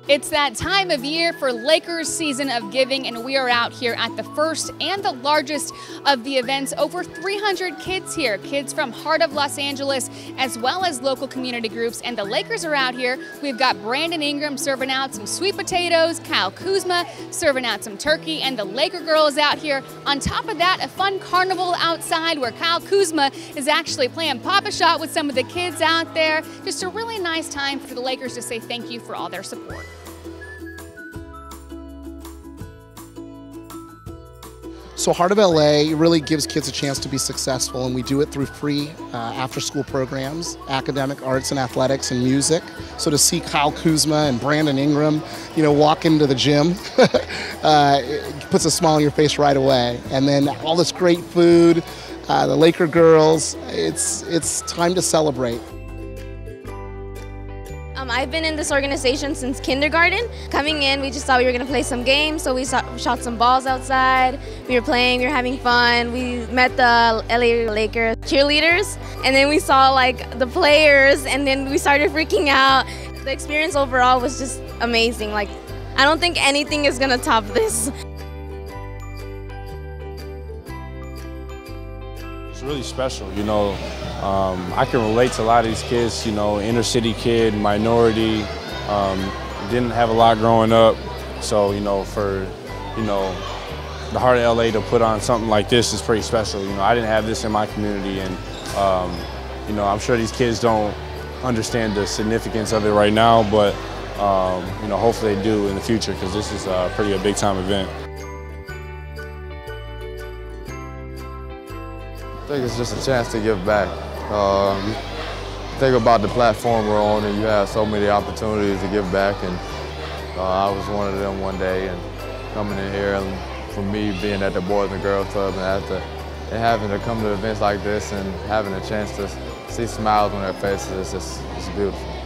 It's that time of year for Lakers Season of Giving, and we are out here at the first and the largest of the events. Over 300 kids here, kids from Heart of Los Angeles, as well as local community groups. And the Lakers are out here. We've got Brandon Ingram serving out some sweet potatoes, Kyle Kuzma serving out some turkey, and the Laker girl is out here. On top of that, a fun carnival outside where Kyle Kuzma is actually playing Pop-A-Shot with some of the kids out there. Just a really nice time for the Lakers to say thank you for all their support. So Heart of LA really gives kids a chance to be successful, and we do it through free after-school programs, academic, arts and athletics, and music. So to see Kyle Kuzma and Brandon Ingram, walk into the gym, it puts a smile on your face right away. And then all this great food, the Laker girls, it's time to celebrate. I've been in this organization since kindergarten. Coming in, we just thought we were going to play some games, so we shot some balls outside. We were playing, we were having fun. We met the LA Lakers cheerleaders, and then we saw the players, and then we started freaking out. The experience overall was just amazing. I don't think anything is going to top this. It's really special, I can relate to a lot of these kids, inner city kid, minority, didn't have a lot growing up. So, for, the Heart of LA to put on something like this is pretty special. I didn't have this in my community, and, I'm sure these kids don't understand the significance of it right now, but, hopefully they do in the future, because this is a big time event. I think it's just a chance to give back. Think about the platform we're on, and you have so many opportunities to give back, and I was one of them one day, and coming in here, and for me being at the Boys and Girls Club and having to come to events like this and having a chance to see smiles on their faces, it's beautiful.